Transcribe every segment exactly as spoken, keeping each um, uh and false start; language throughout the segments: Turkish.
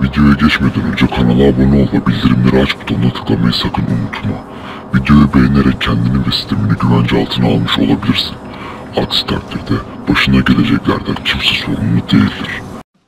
Videoya geçmeden önce kanala abone ol ve bildirimleri aç butonuna tıklamayı sakın unutma. Videoyu beğenerek kendini ve sistemini güvence altına almış olabilirsin. Aksi takdirde başına geleceklerden kimse sorumlu değildir.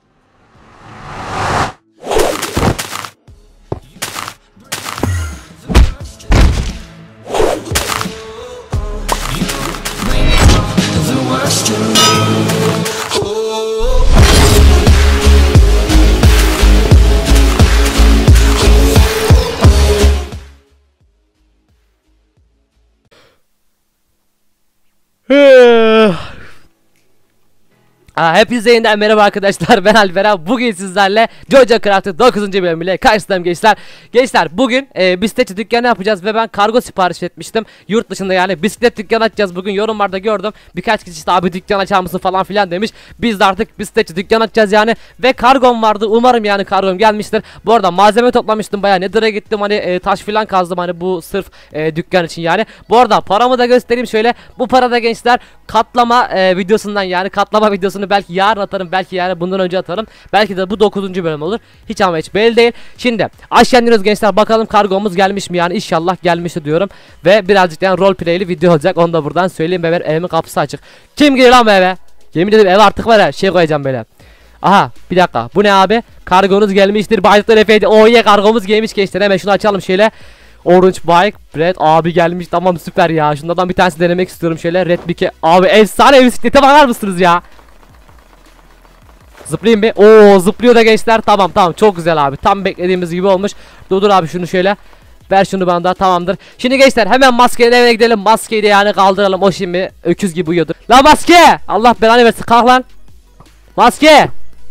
Aa, hepinize yeniden merhaba arkadaşlar, ben Alperen. Bugün sizlerle Jojo Craft'ın dokuzuncu bölümüyle karşınızdayım gençler. Gençler bugün e, bisikletçi dükkanı yapacağız ve ben kargo sipariş etmiştim. Yurt dışında yani bisiklet dükkanı açacağız. Bugün yorumlarda gördüm. Birkaç kişi işte abi dükkan açar mısın falan filan demiş. Biz de artık bisikletçi dükkanı açacağız yani. Ve kargom vardı. Umarım yani kargom gelmiştir. Bu arada malzeme toplamıştım bayağı. Nether'a gittim hani e, taş filan kazdım hani bu sırf e, dükkan için yani. Bu arada paramı da göstereyim şöyle. Bu parada gençler katlama e, videosundan yani katlama videosunu belki yarın atarım, belki yani bundan önce atarım, belki de bu dokuzuncu bölüm olur, hiç ama hiç belli değil. Şimdi aşağı iniyoruz gençler, bakalım kargomuz gelmiş mi yani, inşallah gelmişti diyorum. Ve birazcık yani roleplay'li video olacak, onu da buradan söyleyeyim. Benim evimin kapısı açık. Kim giriyor lan bu eve? Yemin ederim eve artık var ya şey koyacağım böyle. Aha bir dakika, bu ne abi? Kargonuz gelmiştir baylıklar efeydi. Oh yeah, kargomuz gelmiş gençler, hemen şunu açalım şöyle. Orange Bike Red abi gelmiş, tamam süper ya. Şunlardan bir tanesi denemek istiyorum şöyle. Red Bike abi, efsane bisiklete bakar mısınız ya? Zıplayayım bir. Oo zıplıyor da gençler, tamam tamam çok güzel abi, tam beklediğimiz gibi olmuş. Dur dur abi şunu şöyle ver, şunu bana da, tamamdır. Şimdi gençler hemen maskeyle eve gidelim, maskeyi de yani kaldıralım, o şimdi öküz gibi uyuyordur. La maske, Allah belanı versin, kalk lan maske.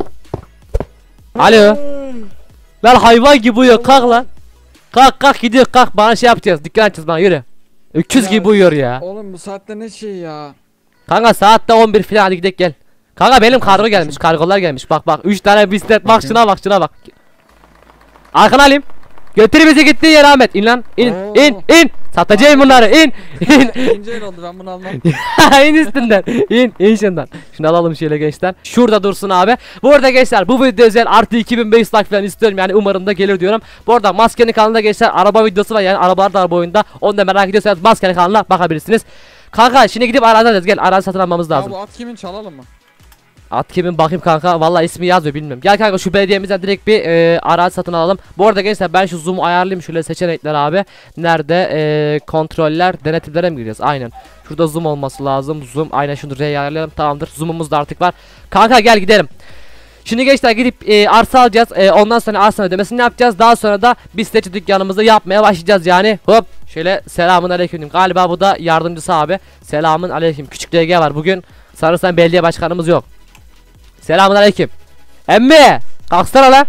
Alo lan, hayvan gibi uyuyor, kalk lan. Kalk kalk, gidiyor kalk, bana şey yapacağız, dükkan açacağız, bana yürü. Öküz ya, gibi uyuyor ya. Oğlum bu saatte ne şey ya? Kanka saatte on bir falan, hadi gidelim gel. Kanka benim kargo gelmiş, kargolar gelmiş, bak bak üç tane bisiklet, bak şuna bak şuna bak. Arkana alayım. Götür bizi gittiği yere Ahmet, in lan in. Oo. in in satacağım bunları, in in. İkinci el oldu, ben bunu almam. İn üstünden, in in şundan. Şunu alalım şöyle gençler, şurada dursun abi. Bu arada gençler bu video özel artı iki bin beş yüz like falan istiyorum yani, umarım da gelir diyorum. Bu arada maskenin kanalında gençler araba videosu var yani, arabalar da araba oyunda, onu da merak ediyorsanız maskenin kanalına bakabilirsiniz. Kanka şimdi gidip arazi alacağız, gel arazi satın almamız lazım. Ya bu at kimin, çalalım mı? At kimin bakayım kanka, vallahi ismi yazıyor bilmiyorum. Gel kanka şu belediyemizden direkt bir e, arazi satın alalım. Bu arada gençler ben şu zoom'u ayarlayayım şöyle, seçenekler abi. Nerede e, kontroller, denetimlere mi gireceğiz? Aynen. Şurada zoom olması lazım. Zoom, aynen şunu R'ye ayarlayalım, tamamdır. Zoom'umuz da artık var. Kanka gel gidelim. Şimdi gençler gidip e, arsa alacağız. E, ondan sonra arsa ödemesini yapacağız. Daha sonra da bisikletçi dükkanımızı yapmaya başlayacağız yani. Hop şöyle, selamun aleyküm. Galiba bu da yardımcısı abi. Selamun aleyküm. Küçük D G var bugün. Sanırsam belediye başkanımız yok. Selamun aleyküm. Emmi kalksana lan.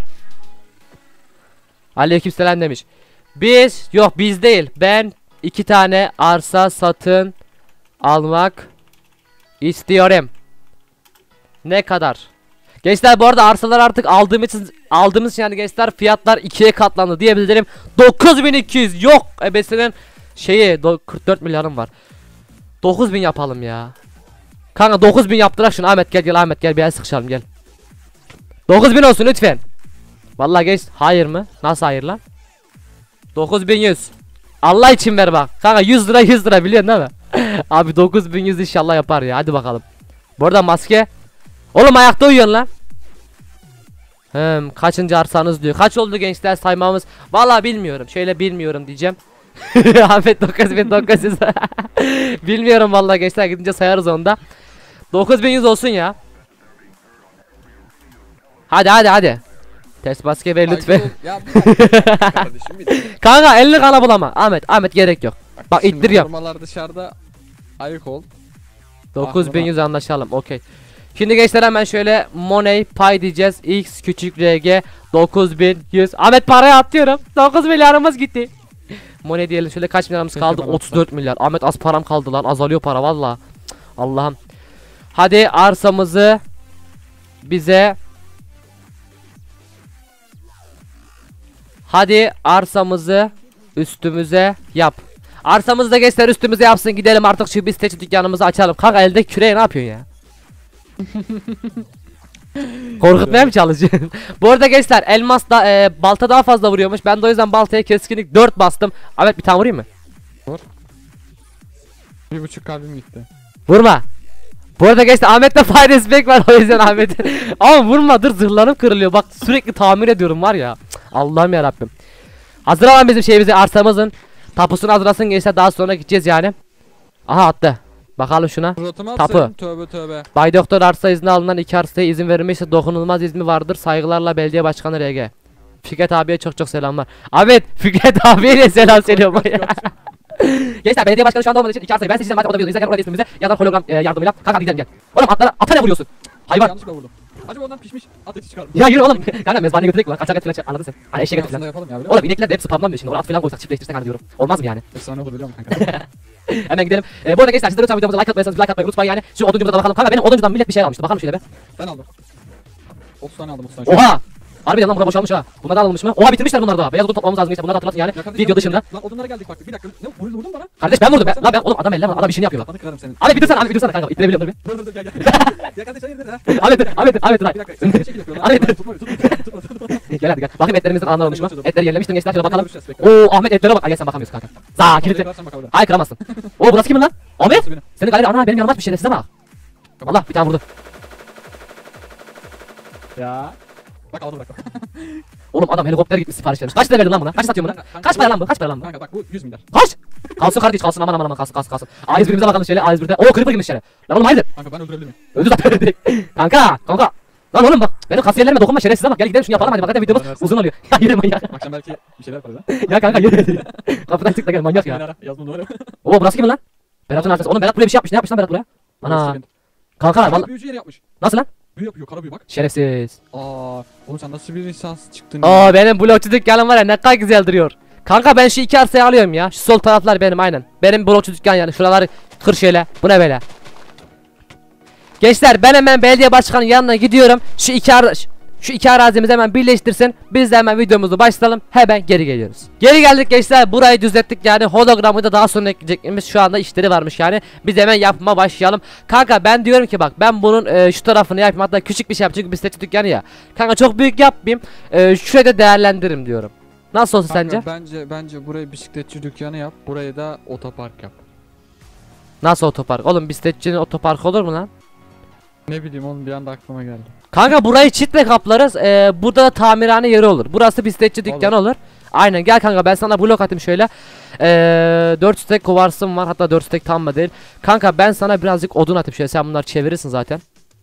Aleyküm selam demiş. Biz yok biz değil, ben iki tane arsa satın almak istiyorum. Ne kadar? Gençler bu arada arsalar artık aldığımız için aldığımız için yani gençler fiyatlar ikiye katlandı diyebilirim. dokuz bin iki yüz yok ebesinin şeyi, kırk dört milyarım var. dokuz bin yapalım ya. Kanka dokuz bin yaptırak şunu, Ahmet gel gel Ahmet gel, bir el sıkışalım gel. dokuz bin olsun lütfen. Vallahi geç, hayır mı? Nasıl hayır lan? dokuz bin yüz. Allah için ver bak. Kanka yüz lira yüz lira biliyorsun değil mi? Abi dokuz bin yüz inşallah yapar ya, hadi bakalım. Bu arada maske. Oğlum ayakta uyuyorsun lan. Hmm, kaçıncı arsanız diyor. Kaç oldu gençler saymamız? Vallahi bilmiyorum. Şöyle bilmiyorum diyeceğim. Ahmet dokuz bin dokuz yüz. Bilmiyorum vallahi gençler, gidince sayarız onda. dokuz bin yüz olsun ya. Hadi hadi hadi. Ters maske ver lütfen. Ya kardeşim bir dakika. Kanka elini kana bulama. Ahmet Ahmet gerek yok. Bak, Bak ittiriyorum. Formalar dışarıda, ayık ol. dokuz bin yüz anlaşalım, okey. Şimdi gençler hemen şöyle money pay diyeceğiz. X küçük R G dokuz bin yüz. Ahmet parayı atıyorum. dokuz milyarımız gitti. Money diyelim şöyle, kaç milyarımız kaldı? otuz dört milyar. Ahmet az param kaldı lan, azalıyor para valla. Allah'ım. Hadi arsamızı bize, hadi arsamızı üstümüze yap. Arsamızı da gençler üstümüze yapsın, gidelim artık şu bisikletçi dükkanımızı açalım. Kanka elde küreği ne yapıyorsun ya? Korkutmaya mı çalışıyorsun? Bu arada gençler elmas da e, balta daha fazla vuruyormuş. Ben de o yüzden baltaya keskinlik dört bastım. Ahmet bir tane vurayım mı? Bir buçuk kalbim gitti. Vurma. Bu arada gençler Ahmet'te fire respect var o yüzden Ahmet. Ama vurma dur zırhlarım kırılıyor. Bak sürekli tamir ediyorum var ya. Cık, Allah'ım yarabbim. Hazır olan bizim şeyimizi arsamızın tapusunu hazırlasın gençler daha sonra gideceğiz yani. Aha attı. Bakalım şuna. Suratıma Tapu. atsaydım, tövbe tövbe. Bay Doktor arsa izni alınan iki arsaya izin verilmişse dokunulmaz izni vardır. Saygılarla belediye başkanı R G. Fikret abiye çok çok selamlar. Ahmet Fikret abiye de selam söylüyorum ya. Gençler belediye başkanı şu anda olmadığı için iki arsayı ben seçeceğim zaten o da videoda izlerken orada ismimize ya da hologram e, yardımıyla kanka gidelim gel. Oğlum atlara ata ne vuruyorsun? Hayvan. Yanlışlıkla vurdum. Acaba ondan pişmiş at eti çıkar mı? Ya yürü oğlum. Kanka mezbaneye götürecek mi lan? Kaçak et falan anladın sen. Hani eşeğe götür Aslında falan. yapalım ya. Oğlum inekler de hep spamlanmıyor şimdi. Orada at falan koysak çiftleştirsek hani diyorum. Olmaz mı yani? Efsane olur biliyor musun kanka? Hemen gidelim. E, bu arada gençler siz de lütfen videomuza like atmayı like atmayı unutmayın yani. Şu oduncumuza da bakalım. Kanka benim oduncudan millet bir şey almıştı. Bakalım şöyle be. Ben aldım. otuz tane aldım otuz tane. Oha! Harbiden lan bura boşalmış ha. Bunlar da alınmış mı? Oha bitirmişler bunlar da. Beyaz odun toplamamız lazım işte. Bunları hatırlatın yani. Yakaladık Video ya. dışında. Lan odunlara geldik bak. Bir dakika. Ne vurdun vurdun bana? Kardeş ben vurdum be. Lan ben oğlum adam elle adam işini yapıyor bak. Kafanı kırarım senin. Abi bir dursana abi bir dursana kanka. İttirebiliyorum dur bir. Dur dur dur gel gel. Ya kardeş hayırdır ha? Ahmet dur Ahmet dur Ahmet dur. Bir dakika. Sen ne şekil yapıyorsun lan? Ahmet dur. Tutma tutma tutma tutma. Gel hadi gel. Bakayım etlerimizin anlar olmuş mu? Hadi Etleri yerlemiştim gençler şöyle bakalım. Görüşürüz, bekle. Oo Ahmet etlere bak. Ay gel sen bakamıyorsun kanka. Za kilitli. Kırarsan bakalım. Hayır kıramazsın. Oo burası kimin lan? Ahmet. Burası benim. Senin galeri ana benim yanıma atmış şerefsize bak. Allah bir tane vurdu. Ya. Bak aldım bak. Oğlum adam helikopter gitmiş sipariş vermiş. Kaç lira verdin lan buna? Kaç satıyorsun Kanka, buna? kanka, Kaç para bu- lan bu? Kaç para lan bu? Kanka bak bu yüz milyar. Kaç? Kalsın kardeş kalsın aman aman aman kalsın kalsın kalsın. A yüz birimize bakalım şöyle A yüz birde. Oo creeper girmiş içeri. Lan oğlum hayırdır? Kanka ben öldürebilir miyim? Öldü zaten direkt. Kanka kanka. Lan oğlum bak benim kasiyerlerime dokunma şerefsize bak gel gidelim şunu yapalım hadi bak zaten videomuz Versin. uzun oluyor. Ya yürü manyak. Bak sen belki bir şeyler yaparız ha. Ya kanka yürü. Kapıdan çık da gel manyak ya. Ya. Yaz bunu numara. Oo burası kimin lan? Berat'ın arkası. Oğlum Berat buraya bir şey yapmış. Ne yapmış lan Berat buraya? Ana. Kanka Kanka valla. büyücü yeri yapmış. Nasıl lan? Büyü yapıyor kara büyü bak. Şerefsiz. Aa, oğlum sen nasıl bir lisans çıktın? Aa benim blokçu dükkanım var ya ne kadar güzel duruyor. Kanka ben şu iki arsayı alıyorum ya. Şu sol taraflar benim aynen. Benim blokçu dükkan yani. Şuraları kır şöyle. Bu ne böyle? Gençler ben hemen belediye başkanının yanına gidiyorum. Şu iki ar şu iki arazimizi hemen birleştirsin. Biz de hemen videomuzu başlayalım. Hemen geri geliyoruz. Geri geldik gençler. Burayı düzelttik yani. Hologramı da daha sonra ekleyeceklerimiz şu anda işleri varmış yani. Biz hemen yapma başlayalım. Kanka ben diyorum ki bak ben bunun e, şu tarafını yapayım. Hatta küçük bir şey yapayım çünkü bisiklet dükkanı ya. Kanka çok büyük yapmayayım. E, şurayı da değerlendiririm diyorum. Nasıl olsun Kanka, sence? Bence bence burayı bisikletçi dükkanı yap. Burayı da otopark yap. Nasıl otopark? Oğlum bisikletçinin otopark olur mu lan? Ne bileyim oğlum bir anda aklıma geldi. Kanka burayı çitle kaplarız. Ee, burada da tamirhane yeri olur. Burası bisikletçi dükkanı olur. Aynen gel kanka ben sana blok atayım şöyle. Ee, dört stek kovarsım var. Hatta dört stek tam mı değil. Kanka ben sana birazcık odun atayım şöyle. Sen bunları çevirirsin zaten.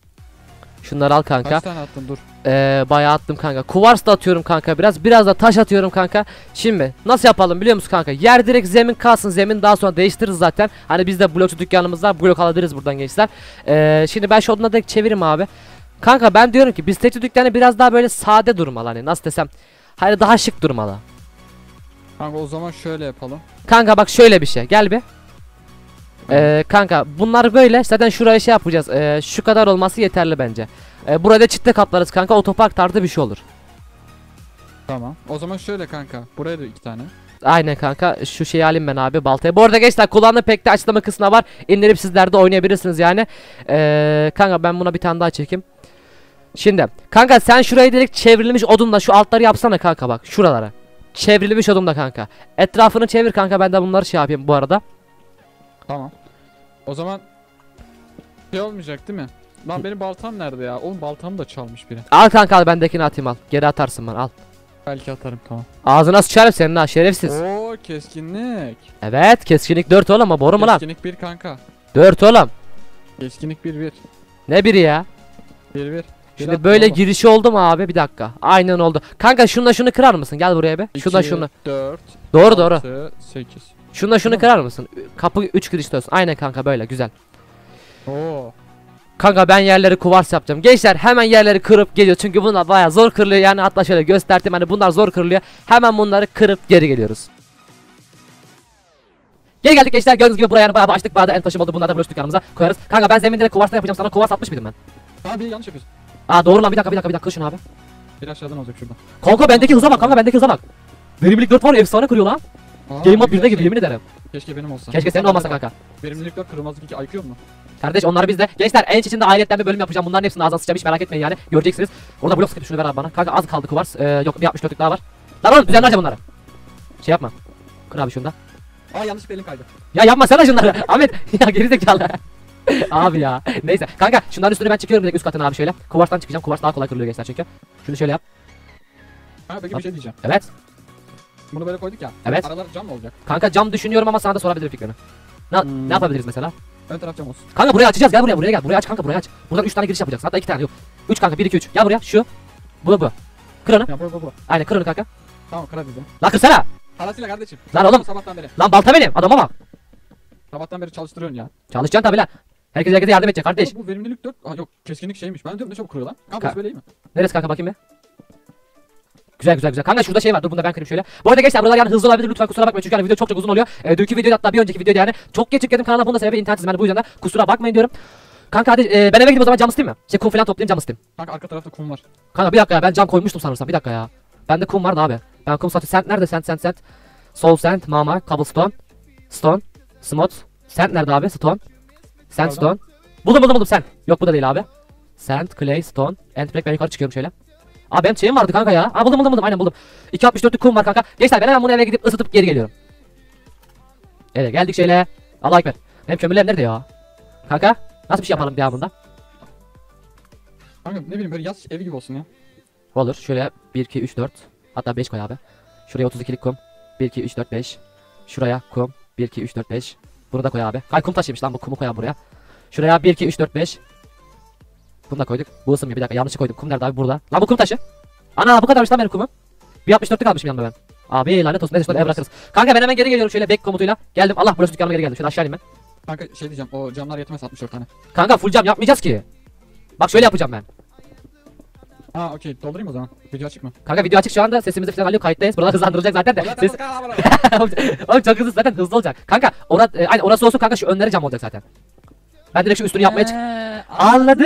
Şunları al kanka. Kaç tane attın dur. Ee, bayağı attım kanka. Kuvars da atıyorum kanka biraz. Biraz da taş atıyorum kanka. Şimdi nasıl yapalım biliyor musun kanka? Yer direkt zemin kalsın. Zemin daha sonra değiştiririz zaten. Hani biz de blokçu dükkanımız var. Blok alabiliriz buradan gençler. Ee, şimdi ben şu odunları direkt çevireyim abi. Kanka ben diyorum ki bisikletçi dükkanı biraz daha böyle sade durmalı. Hani nasıl desem. Hani daha şık durmalı. Kanka o zaman şöyle yapalım. Kanka bak şöyle bir şey. Gel bir. Ee, kanka bunlar böyle. Zaten şuraya şey yapacağız. Ee, şu kadar olması yeterli bence. Ee, burada çitle kaplarız kanka. Otopark tarzı bir şey olur. Tamam. O zaman şöyle kanka. Buraya da iki tane. Aynen kanka şu şeyi alayım ben abi baltayı. Bu arada gençler kulağında pek de açıklama kısmına var. İndirip sizler de oynayabilirsiniz yani. Ee, kanka ben buna bir tane daha çekeyim. Şimdi kanka sen şurayı direkt çevrilmiş odunla şu altları yapsana kanka bak şuralara. Çevrilmiş odunla kanka. Etrafını çevir kanka ben de bunları şey yapayım bu arada. Tamam. O zaman şey olmayacak değil mi? Lan benim baltam nerede ya? Oğlum baltamı da çalmış biri. Al kanka al bendekini atayım al. Geri atarsın bana al. Belki atarım tamam. Ağzına sıçarım senin ha şerefsiz. Oo keskinlik. Evet keskinlik dört oğlum ama boru mu lan? Keskinlik bir kanka. dört oğlum. Keskinlik bir bir. Ne biri ya? Bir bir. Şimdi böyle girişi oldu mu abi bir dakika. Aynen oldu. Kanka şunla şunu kırar mısın? Gel buraya be. Şunla şunu. dört. Doğru doğru. altı, sekiz. Şunla şunu Tamam. kırar mısın? Kapı üç girişte olsun. Aynen kanka böyle güzel. Oo. Kanka ben yerleri kuvars yapacağım. Gençler hemen yerleri kırıp geliyor. Çünkü bunlar bayağı zor kırılıyor. Yani hatta şöyle gösterdim hani bunlar zor kırılıyor. Hemen bunları kırıp geri geliyoruz. Geri geldik gençler. Gördüğünüz gibi buraya yani bayağı açtık. Bayağı da en taşım oldu. Bunları da blok dükkanımıza koyarız. Kanka ben zeminde de kuvarsla yapacağım. Sana kuvars atmış mıydım ben? Abi yanlış yapıyorsun. Aa doğru lan bir dakika bir dakika bir dakika kır şunu abi. Bir aşağıdan olacak şuradan. Kanka bendeki hıza bak kanka bendeki hıza bak. Verimlilik dört var ya efsane kırıyor lan. Aa, Game Mode güzel birde gibi şey. yemin ederim. Keşke benim olsa. Keşke senin olmasa kanka. Verimlilik dört, kırılmazlık iki, I Q mu? Kardeş onları bizde. Gençler en içinde ayrıyetten bir bölüm yapacağım. Bunların hepsini ağzına sıçacağım hiç merak etmeyin yani. Göreceksiniz. Orada blok sıkıntı şunu ver abi bana. Kanka az kaldı kuvars. Ee, yok bir altmış dörtlük daha var. Lan oğlum düzenle harca bunları. Şey yapma. Kır abi şunu da. Aa yanlış bir elin kaydı. Ya yapma sana şunları. Ahmet ya gerizekalı. Abi ya. Neyse. Kanka şunların üstüne ben çıkıyorum direkt üst katına abi şöyle. Kuvarstan çıkacağım. Kuvars daha kolay kırılıyor gençler çünkü. Şunu şöyle yap. Ha peki bir şey diyeceğim. Evet. Bunu böyle koyduk ya. Evet. Aralar cam mı olacak? Kanka cam düşünüyorum ama sana da sorabilirim fikrini. Ne, Hmm. ne yapabiliriz mesela? Ön taraf cam olsun. Kanka buraya açacağız. Gel buraya buraya gel. Buraya aç kanka buraya aç. Buradan üç tane giriş yapacaksın. Hatta iki tane yok. üç kanka bir iki üç. Gel buraya şu. Bu bu. Kır onu. Ya bu bu bu. Aynen kır onu kanka. Tamam kırar dedim. Lan kırsana. Parasıyla kardeşim. Lan oğlum. Sabahtan beri. Lan balta benim. Adama bak. Sabahtan beri çalıştırıyorsun ya. Çalışacaksın tabi lan. Herkes herkese yardım edecek kardeş. Oğlum bu verimlilik dört. Aa yok keskinlik şeymiş. Ben diyorum ne çabuk kırıyor lan. Kanka Ka- burası böyle iyi mi? Neresi kanka bakayım bir. Güzel güzel güzel. Kanka şurada şey var. Dur bunu da ben kırayım şöyle. Bu arada gençler buralar yani hızlı olabilir. Lütfen kusura bakmayın. Çünkü yani video çok çok uzun oluyor. Ee, dünkü videoda hatta bir önceki videoda yani çok geç yükledim kanala. Bunun da sebebi internet hizmeti. Bu yüzden de kusura bakmayın diyorum. Kanka hadi e, ben eve gidip o zaman cam ısıtayım mı? Şey kum falan toplayayım cam ısıtayım. Kanka arka tarafta kum var. Kanka bir dakika ya ben cam koymuştum sanırsam. Bir dakika ya. Bende kum vardı abi. Ben kum satı. Sent nerede? Sent sent sent. Soul sent, mama, cobblestone, stone, smooth. Sent nerede abi? Stone. Sandstone. Buldum buldum buldum sen. Yok bu da değil abi. Sand, clay, stone, and black. Ben yukarı çıkıyorum şöyle. Abi benim şeyim vardı kanka ya. Aa buldum buldum buldum. Aynen buldum. iki altmış dörtlük kum var kanka. Gençler ben hemen bunu eve gidip ısıtıp geri geliyorum. Evet geldik şöyle. Allah ekber. Benim kömürler nerede ya? Kanka nasıl bir şey yapalım devamında? Kanka ne bileyim böyle yaz evi gibi olsun ya. Olur. Şöyle bir iki üç dört. Hatta beş koy abi. Şuraya otuz ikilik kum. bir iki üç dört beş. Şuraya kum. bir iki üç dört beş. Bunu da koy abi. Kay kum taşıymış lan bu kumu koy abi buraya. Şuraya bir iki üç dört beş. Bunu da koyduk. Bu ısınmıyor bir dakika yanlış koydum. Kum nerede abi burada? Lan bu kum taşı. Ana bu kadarmış lan benim kumum. bir altmış dörtlük almışım yanımda ben. Abi lanet olsun. Neyse şöyle ev bırakırız. Kanka ben hemen geri geliyorum şöyle back komutuyla. Geldim. Allah burası dükkanıma geri geldim. Şöyle aşağı ineyim ben. Kanka şey diyeceğim o camlar yetmez altmış dört tane. Kanka full cam yapmayacağız ki. Bak şöyle yapacağım ben. Ha okey doldurayım o zaman. Video açık mı? Kanka video açık şu anda sesimizi falan alıyor kayıttayız. Buralar hızlandırılacak zaten de. Ses... Oğlum çok hızlı zaten hızlı olacak. Kanka ora, e, aynen orası olsun kanka şu önleri cam olacak zaten. Ben direkt şu üstünü yapmaya çık. Eee, Anladım.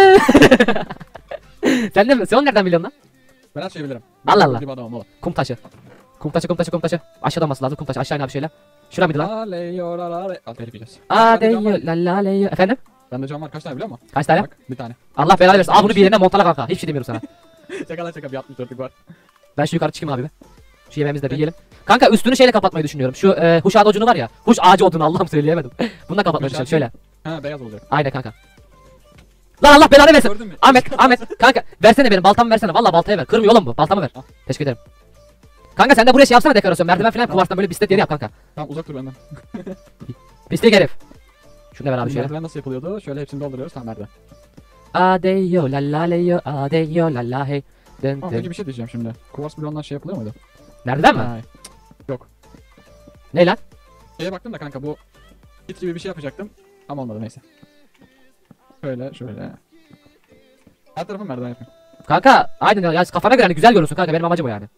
Sen de sen onu nereden biliyorsun lan? Ben her şeyi bilirim. Allah Allah. Bir adamım oğlum. Kum taşı. Kum taşı kum taşı kum taşı. Aşağıdan olması lazım kum taşı aşağı in abi şöyle. Şura mıydı lan? Aleyo la la la. Al telif yiyeceğiz. Aa Bende cam var. deyo la la leyo. Efendim? Bende cam var kaç tane biliyor musun? Kaç tane? Bak bir tane. Allah belanı versin. Al bunu bir yerine montala kanka. Hiçbir şey demiyorum sana. Şaka lan şaka bir altmış dörtlük var. Ben şu yukarı çıkayım abi. Şu yemeğimizi de bir yiyelim. Kanka üstünü şeyle kapatmayı düşünüyorum. Şu e, huş ağacı odunu var ya. Huş ağacı odunu Allah'ım söyleyemedim. Bununla kapatmayı Huş düşünüyorum ağacı. şöyle. Ha beyaz olacak. Aynen kanka. Lan Allah belanı versin. Gördün mü? Ahmet Ahmet kanka versene benim baltamı versene. Vallahi baltaya ver. Kırmıyor oğlum bu. Baltamı ver. Al. Teşekkür ederim. Kanka sen de buraya şey yapsana dekorasyon. Merdiven falan kuvarstan böyle bisiklet yeri yap kanka. Tamam uzak dur benden. Pislik herif. Şunu da ver abi şöyle. Merdiven nasıl yapılıyordu? Şöyle hepsini dolduruyoruz. Tamam merdiven. Adeyo la la leyo adeyo la la hey. Dın Ama dın. peki bir şey diyeceğim şimdi. Kuvars bloğundan şey yapılıyor muydu? Merdiven mi? Hayır. Yok. Ne lan? Şeye baktım da kanka bu kit gibi bir şey yapacaktım. Ama olmadı neyse. Şöyle şöyle. Her tarafı merdiven yapayım. Kanka aynen ya, ya kafana göre hani güzel görünsün kanka benim amacım o yani.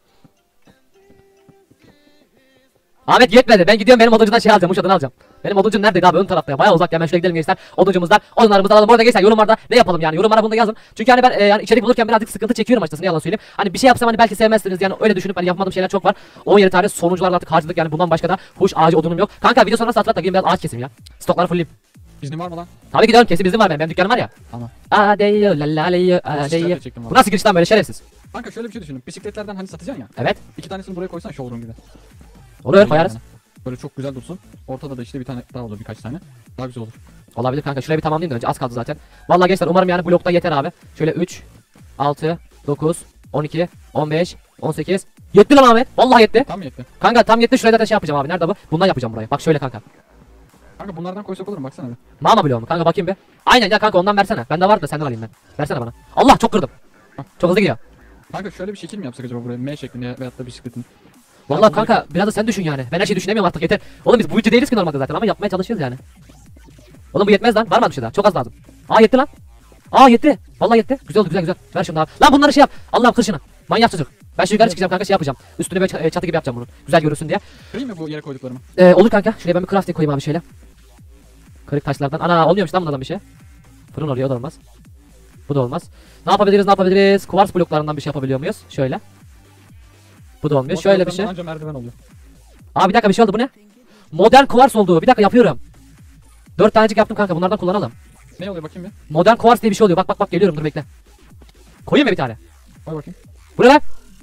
Ahmet yetmedi. Ben gidiyorum benim oduncudan şey alacağım. Uç odunu alacağım. Benim oduncum neredeydi abi? Ön tarafta ya. Bayağı uzak ya. Hemen şuraya gidelim gençler. Oduncumuzdan odunlarımızı alalım. Bu arada gençler yorumlarda ne yapalım yani? Yorumlara bunu da yazın. Çünkü hani ben e, yani içerik bulurken birazcık sıkıntı çekiyorum açıkçası. Ne yalan söyleyeyim. Hani bir şey yapsam hani belki sevmezsiniz yani öyle düşünüp hani yapmadığım şeyler çok var. on yedi tane sonucularla artık harcadık yani bundan başka da huş ağacı odunum yok. Kanka video sonra hatırlat da gidin biraz ağaç keseyim ya. Stokları fulleyim. İznin var mı lan? Tabii ki diyorum kesin bizim var benim. Benim dükkanım var ya. Tamam. Adeyo la la leyo Nasıl adeyo. işaret çektim Bu valla. nasıl giriş lan böyle şerefsiz? Kanka şöyle bir şey düşünün. Bisikletlerden hani satacaksın ya. Evet. İki tanesini buraya koysan showroom gibi. Olur koyarız. Yani. Böyle çok güzel dursun. Ortada da işte bir tane daha olur birkaç tane. Daha güzel olur. Olabilir kanka. Şurayı bir tamamlayayım da önce az kaldı zaten. Vallahi gençler umarım yani blokta yeter abi. Şöyle üç, altı, dokuz, on iki, on beş, on sekiz. Yetti lan Ahmet. Vallahi yetti. Tam yetti. Kanka tam yetti. Şuraya zaten şey yapacağım abi. Nerede bu? Bundan yapacağım burayı. Bak şöyle kanka. Kanka bunlardan koysak olur mu? Baksana bir. Mama bloğu mu? Kanka bakayım bir. Aynen ya kanka ondan versene. Bende vardı da senden alayım ben. Versene bana. Allah çok kırdım. Çok hızlı gidiyor. Kanka şöyle bir şekil mi yapsak acaba buraya? M şeklinde veyahut da bisikletin. Vallahi kanka biraz da sen düşün yani. Ben her şeyi düşünemiyorum artık yeter. Oğlum biz bu ülke değiliz ki normalde zaten ama yapmaya çalışıyoruz yani. Oğlum bu yetmez lan. Var mı bir şey daha? Çok az lazım. Aa yetti lan. Aa yetti. Vallahi yetti. Güzel oldu güzel güzel. Ver şunu daha. Lan bunları şey yap. Allah'ım kır şunu. Manyak çocuk. Ben şu yukarı çıkacağım kanka şey yapacağım. Üstüne böyle ç- çatı gibi yapacağım bunu. Güzel görürsün diye. Kırayım mı bu yere koyduklarımı? Ee, olur kanka. Şuraya ben bir crafting koyayım abi şöyle. Kırık taşlardan. Ana olmuyormuş lan bunlardan bir şey. Fırın oluyor o da olmaz. Bu da olmaz. Ne yapabiliriz ne yapabiliriz? Kuvars bloklarından bir şey yapabiliyor muyuz? Şöyle. Bu da olmuyor. Şöyle bir şey. Anca merdiven oluyor. Abi bir dakika bir şey oldu, bu ne? Modern kuvars oldu. Bir dakika yapıyorum. Dört tanecik yaptım kanka, bunlardan kullanalım. Ne oluyor bakayım bir. Modern kuvars diye bir şey oluyor. Bak bak bak geliyorum, dur bekle. Koyayım mı bir tane? Koy bakayım. Bu ne lan?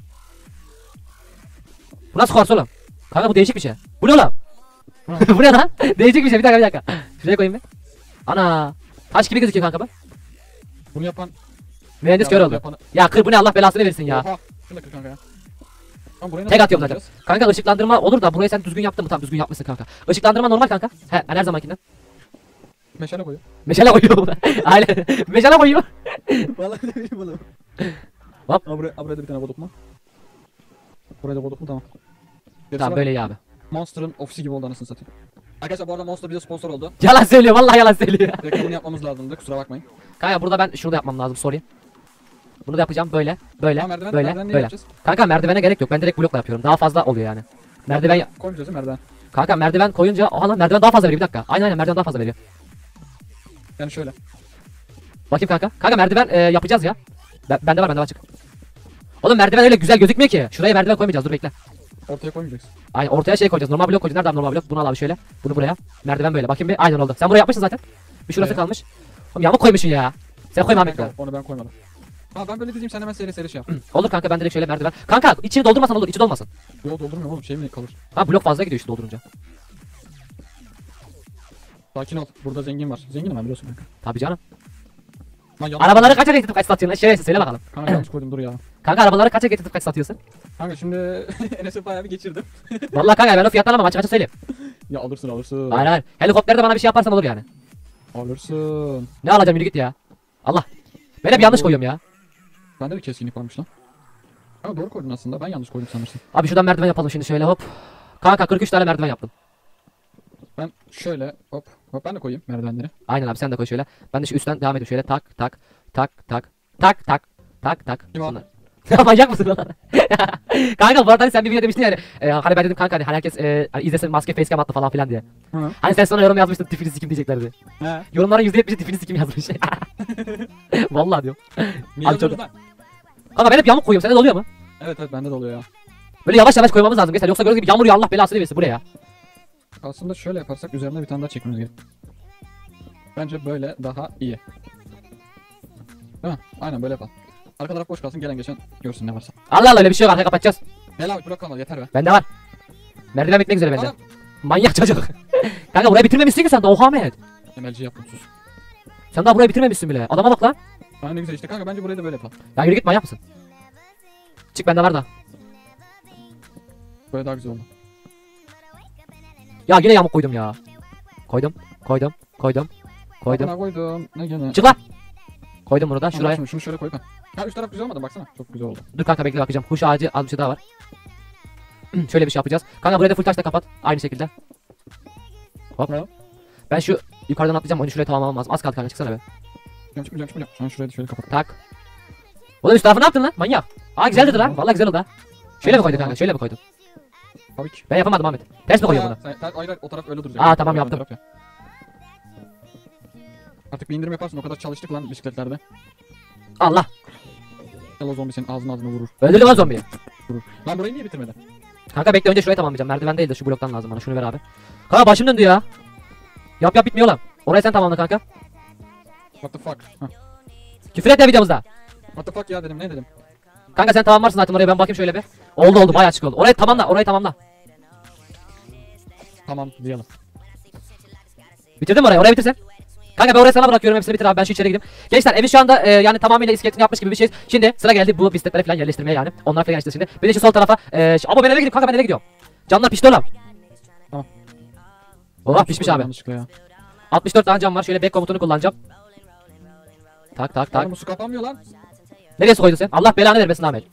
Bu nasıl kuvars oğlum? Kanka bu değişik bir şey. Bu ne oğlum? Bu ne lan? Değişik bir şey, bir dakika bir dakika. Şuraya koyayım bir. Ana. Taş gibi gözüküyor kanka bu. Bunu yapan. Mühendis kör oldu. Yapanı... Ya kır, bu ne, Allah belasını versin ya. Oha. Şunu da kır kanka ya. Tamam, burayı Tek nasıl atıyorum zaten. yapacağız? Kanka ışıklandırma olur da burayı sen düzgün yaptın mı? Tamam düzgün yapmışsın kanka. Işıklandırma normal kanka. He, ben her zamankinden. Meşale koyuyor. Meşale koyuyor. Aynen. Meşale koyuyor. Vallahi ne bileyim bunu. Hop. Aa, buraya, aa, buraya da bir tane koduk mu? Buraya da koduk mu, tamam. Gerisi Tamam var. böyle iyi abi. Monster'ın ofisi gibi oldu anasını satayım. Arkadaşlar bu arada Monster bize sponsor oldu. Yalan söylüyor, vallahi yalan söylüyor. Reklamını yapmamız lazımdı, kusura bakmayın. Kanka burada ben şunu da yapmam lazım, sorry. Bunu da yapacağım böyle, böyle, Aa, merdiven, böyle, merdiven niye böyle. yapacağız? Kanka merdivene gerek yok. Ben direkt blokla yapıyorum. Daha fazla oluyor yani. Merdiven ya- Koymayacağız değil mi merdiven? Kanka merdiven koyunca aha lan merdiven daha fazla veriyor, bir dakika. Aynen aynen merdiven daha fazla veriyor. Yani şöyle. Bakayım kanka. Kanka merdiven e, yapacağız ya. Ben, bende var, bende var, açık. Oğlum merdiven öyle güzel gözükmüyor ki. Şuraya merdiven koymayacağız, dur bekle. Ortaya koymayacaksın. Aynen ortaya şey koyacağız. Normal blok koyacağız. Nerede abi normal blok? Bunu al abi şöyle. Bunu buraya. Merdiven böyle. Bakayım bir. Aynen oldu. Sen buraya yapmışsın zaten. Bir şurası Evet. kalmış. Oğlum yamuk koymuşsun ya. Sen koyma Ahmet. Kanka, onu ben koymadım. Ha ben böyle dizeyim, sen hemen seri seri şey yap. Olur kanka, ben direkt şöyle merdiven. Kanka içini doldurmasan olur. İçi dolmasın. Yol doldurmuyor oğlum, şey mi kalır? Ha blok fazla gidiyor işte doldurunca. Sakin ol, burada zengin var. Zenginim ben, biliyorsun kanka. Tabii canım. Lan yanlış Arabaları kaça getirip kaç satıyorsun lan? Şerefsiz söyle bakalım. Kanka yanlış koydum, dur ya. Kanka arabaları kaça getirip kaç satıyorsun? Kanka şimdi Enes'i bayağı bir geçirdim. Vallahi kanka ben o fiyattan ama açık açık söyleyeyim. Ya alırsın alırsın. Hayır hayır. Helikopterde bana bir şey yaparsan olur yani. Alırsın. Ne alacağım, yürü git ya. Allah. Ben hep yanlış koyuyorum ya. Bende de keskinlik varmış lan. Ama doğru koydun aslında, ben yanlış koydum sanırsın. Abi şuradan merdiven yapalım şimdi şöyle hop. Kanka kırk üç tane merdiven yaptım. Ben şöyle hop hop ben de koyayım merdivenleri. Aynen abi sen de koy şöyle. Ben de şu üstten devam ediyorum şöyle tak tak tak tak tak tak tak tak. Kim o? Bunlar. Ya manyak mısın lan? Kanka bu arada hani sen bir video demiştin yani. E, hani ben dedim kanka hani herkes e, hani izlesin maske facecam attı falan filan diye. Hı. Hani sen sonra yorum yazmıştın tipini sikim diyeceklerdi. He. Yorumların yüzde yetmişi tipini sikim yazmış. Vallahi diyorum. Niye Abi çok- yazıyoruz lan? Kanka ben hep yamuk koyuyorum, sende de oluyor mu? Evet evet bende de oluyor ya. Böyle yavaş yavaş koymamız lazım gençler, yoksa gördüğünüz gibi yağmur ya, Allah belasını versin buraya. Aslında şöyle yaparsak üzerine bir tane daha çekmemiz gerek. Bence böyle daha iyi. Değil mi? Aynen böyle yapalım. Arka taraf boş kalsın, gelen geçen görsün ne varsa. Allah Allah öyle bir şey yok, arkaya kapatacağız. Gel abi blok kalmadı, yeter be. Bende var. Merdiven bitmek üzere bende. Adam Manyak çocuk. Kanka burayı bitirmemişsin ki sen de, oha Ahmet. emelci yaptım, sus. Sen daha burayı bitirmemişsin bile. Adama bak lan. Aynen ne güzel işte kanka, bence burayı da böyle yapalım. Ya yürü git, manyak mısın? Çık, bende var da. Böyle daha güzel oldu. Ya yine yamuk koydum ya. Koydum, koydum, koydum, koydum. Buna koydum. Ne gene? Çık lan. Koydum bunu da Tamam, şuraya. Şunu, şunu şöyle koy kanka. Ha üst taraf güzel olmadı, baksana. Çok güzel oldu. Dur kanka bekle bakacağım. Huş ağacı az bir şey daha var. Şöyle bir şey yapacağız. Kanka burayı da full taşla kapat. Aynı şekilde. Hop. Ne? Ben şu yukarıdan atlayacağım. Onu şuraya tamamlamam lazım. Az kaldı kanka, çıksana be. Çıkmayacağım çıkmayacağım çıkmayacağım. Şu an şurayı da şöyle kapat. Tak. Oğlum üst tarafı ne yaptın lan? Manyak. Aa güzel dedi lan. Vallahi güzel oldu ha. Şöyle mi koydun kanka? Şöyle mi koydun? Tabii ki. Ben yapamadım Ahmet. Ters mi koyuyorum bunu? Sen, sen, hayır hayır o taraf öyle duracak. Aa, tamam, Öyle yaptım. taraf ya. Artık bir indirim yaparsın, o kadar çalıştık lan bisikletlerde. Allah. Gel o zombi senin ağzına ağzına vurur. Öldürdüm lan zombiyi. Vurur. Lan burayı niye bitirmedin? Kanka bekle, önce şurayı tamamlayacağım. Merdiven değil de şu bloktan lazım bana. Şunu ver abi. Kanka başım döndü ya. Yap yap bitmiyor lan. Orayı sen tamamla kanka. What the fuck? Hah. Küfür etme videomuzda. What the fuck ya dedim, ne dedim? Kanka sen tamamlarsın zaten orayı, ben bakayım şöyle bir. Oldu oldu, bayağı açık oldu. Orayı tamamla, orayı tamamla. Tamam diyelim. Bitirdin mi orayı? Orayı bitirsen. Kanka ben orayı sana bırakıyorum, hepsini bitir abi, ben şu içeri gideyim. Gençler evi şu anda e, yani tamamıyla iskeletini yapmış gibi bir şey. Şimdi sıra geldi bu bisikletleri falan yerleştirmeye yani. Onlar falan işte şimdi. Bir de şu sol tarafa. E, şu- ama ben eve gidiyorum kanka, ben eve gidiyorum. Camlar pişti oğlum. Tamam. Oha pişmiş abi. Yanlışlıkla ya. altmış dört tane cam var, şöyle back komutunu kullanacağım. Tak tak tak. Oğlum bu su kapanmıyor lan. Nereye su koydun sen? Allah belanı vermesin Ahmet.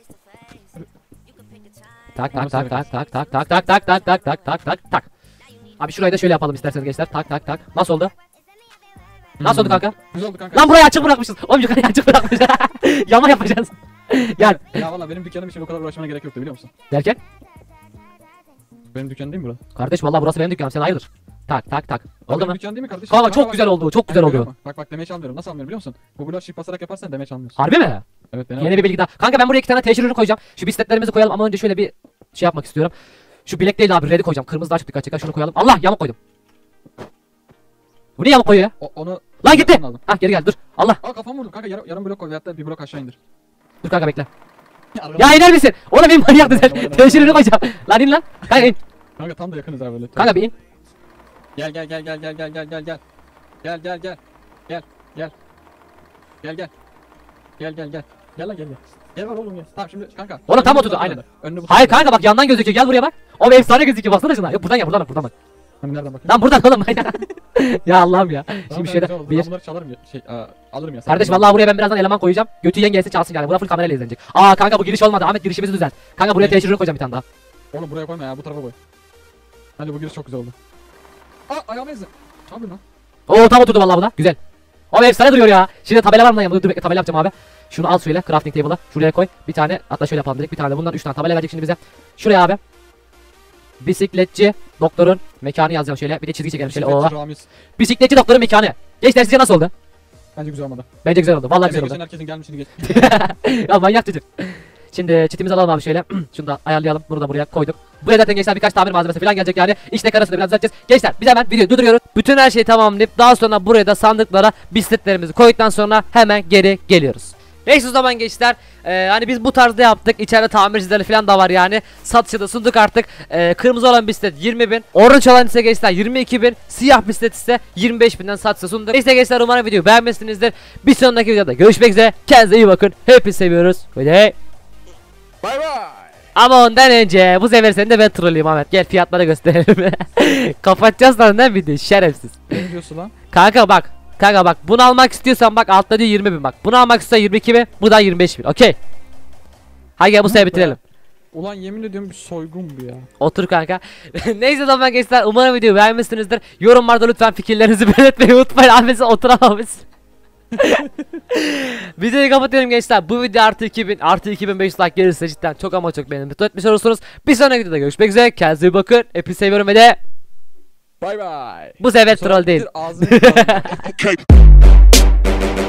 Tak tak tak tak tak tak tak tak tak tak tak tak tak tak tak. Abi şurayı da şöyle yapalım isterseniz gençler. Tak tak tak. Nasıl oldu? Nasıl oldu kanka? Güzel oldu kanka. Lan burayı açık bırakmışız. Oğlum yukarıyı açık bırakmışız. Yama yapacağız. Gel. Ya valla benim dükkanım için o kadar uğraşmana gerek yoktu, biliyor musun? Derken? Benim dükkanım değil mi burası? Kardeş vallahi burası benim dükkanım. Sen hayırdır? Tak tak tak. Oldu Benim mu? dükkan değil mi kardeşim? Kanka Bak, çok bak, güzel bak. oldu. Çok Bak, güzel görüyor oldu. musun? Bak bak demeye almıyorum. Nasıl almıyorum biliyor musun? Bu bloğu shift basarak yaparsan demeye almıyorsun. Harbi mi? Evet beni Yeni bir bilgi daha. Kanka ben buraya iki tane teşhir ürünü koyacağım. Şu bisikletlerimizi koyalım ama önce şöyle bir şey yapmak istiyorum. Şu bilek değil abi, red'i koyacağım. Kırmızı daha çok dikkat çeker. Şunu koyalım. Allah, yamuk koydum. Bu ne yamuk koyuyor ya? O, onu... Lan gitti. Yapman lazım. Hah, geri gel, dur. Allah. Aa kafam vurdum kanka, yarım, yarım blok koy veyahut da bir blok aşağı indir. Dur kanka bekle. Arada- Ya iner misin? Oğlum benim manyak düzen. Tamam, tamam, Teşhirini tamam. koyacağım. Lan in lan. Kanka in. Kanka tam da yakınız abi böyle. Kanka bir in. Gel gel gel gel gel gel gel gel gel. Gel gel gel. Gel gel. Gel gel. Gel gel gel. Gel lan gel gel. Gel var oğlum gel. Tamam şimdi kanka. Oğlum tam Önünü oturdu, bu aynen. tarafa dön. Önünü bu Hayır tarafa kanka bak, yandan gözüküyor. Gel buraya bak. O efsane gözüküyor. Baksana şuna. Yok buradan gel, buradan bak, buradan bak. dön. Hani nereden bakıyorsun? Lan buradan oğlum. Ya Allah'ım ya. Tamam, Şimdi ben şöyle güzel oldu. bir. Ben bunları çalarım ya. Şey aa, alırım ya. Sen Kardeşim bunları- vallahi buraya ben birazdan eleman koyacağım. Götü yiyen gelsin çalsın yani. Buna full kamerayla izlenecek. Aa kanka bu giriş olmadı. Ahmet girişimizi düzelt. Kanka buraya Ne? teşhirini koyacağım bir tane daha. Oğlum buraya koyma ya, bu tarafa koy. Hadi bu giriş çok güzel oldu. Aa ayağıma ezdi. Ne yapıyorsun lan? Oo tam oturdu vallahi bu da. Güzel. Abi efsane duruyor ya. Şimdi tabela var mı lan yanımda? Dur bekle, tabela yapacağım abi. Şunu al şöyle crafting table'a. Şuraya koy. Bir tane, hatta şöyle yapalım direkt. Bir tane de bundan üç tane tabela verecek şimdi bize. Şuraya abi. Bisikletçi doktorun mekanı yazacağım şöyle. Bir de çizgi çekelim şöyle. Oo. Bisikletçi Ramiz. Bisikletçi doktorun mekanı. Gençler sizce nasıl oldu? Bence güzel olmadı. Bence güzel oldu. Vallahi güzel Geçen oldu. herkesin gelmişini geç. Ya manyak çocuk. Şimdi çitimizi alalım abi şöyle. Şunu da ayarlayalım. Bunu da buraya koyduk. Buraya zaten gençler birkaç tamir malzemesi falan gelecek yani. İşte karasını biraz düzelteceğiz. Gençler biz hemen videoyu durduruyoruz. Bütün her şeyi tamamlayıp daha sonra buraya da sandıklara bisikletlerimizi koyduktan sonra hemen geri geliyoruz. Neyse o zaman gençler, ee, hani biz bu tarzda yaptık. İçeride tamircileri falan da var yani. Satışa da sunduk artık. Ee, kırmızı olan bisiklet yirmi bin, orange olan ise gençler yirmi iki bin, siyah bisiklet ise yirmi beş binden satışa sunduk. Neyse gençler, umarım videoyu beğenmişsinizdir. Bir sonraki videoda görüşmek üzere. Kendinize iyi bakın. Hepinizi seviyoruz. Ve Bay bay. ama ondan önce bu sefer seni de ben trolleyim Ahmet. Gel fiyatları gösterelim. Kapatacağız lan ne video şerefsiz. Ne diyorsun lan? Kanka bak. Kanka bak, bunu almak istiyorsan bak altta diyor yirmi bin bak. Bunu almak istiyorsan yirmi iki bin, bu da yirmi beş bin. Okey. Hadi gel bu sefer bitirelim. Ulan yemin ediyorum bir soygun bu ya. Otur kanka. Neyse o zaman gençler, umarım videoyu beğenmişsinizdir. Yorumlarda lütfen fikirlerinizi belirtmeyi unutmayın. Ahmet'e oturamamış. Videoyu kapatıyorum gençler. Bu video artı iki bin artı iki bin beş yüz like gelirse cidden çok ama çok beğendim. Mutlu etmiş olursunuz. Bir sonraki videoda görüşmek üzere. Kendinize iyi bakın. Hepinizi seviyorum ve de Bay bay. bu sefer troll değil. Ağzını